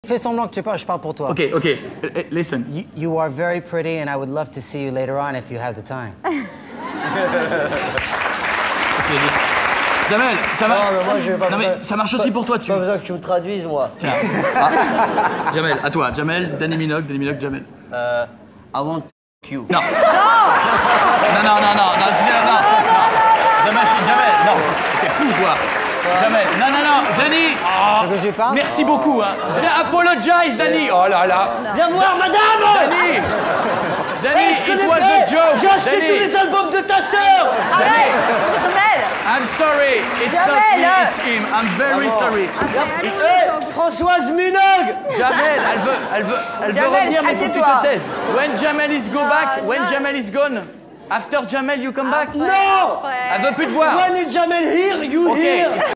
Fais semblant que tu parles, je parle pour toi. Ok. Listen. You are very pretty and I would love to see you later on if you have the time. Jamel, ça va? Non, mais moi, je vais pas. Non, mais ça marche aussi pour toi, tu. Pas besoin que tu me traduises, moi. Tiens. Jamel, à toi. Jamel, Danny Minogue, Jamel. I want you. Non. Non. Jamel, non. T'es fou, quoi. Jamel, non, Danny. Oh. Que je parle? Merci beaucoup, hein. Apologize, Danny. Oh là là. Viens voir, madame. Danny, it was a joke. J'ai acheté tous les albums de ta sœur. Arrête, Jamel. I'm sorry. It's not Jamel. me, it's him. I'm very sorry. Françoise Minogue. Jamel, elle veut Jamel, revenir, mais faut que tu assieds-toi. te taises. When Jamel is go back, when Jamel is gone, after Jamel, you come back. Non. Elle veut plus te voir. When is Jamel here, you Ok. here.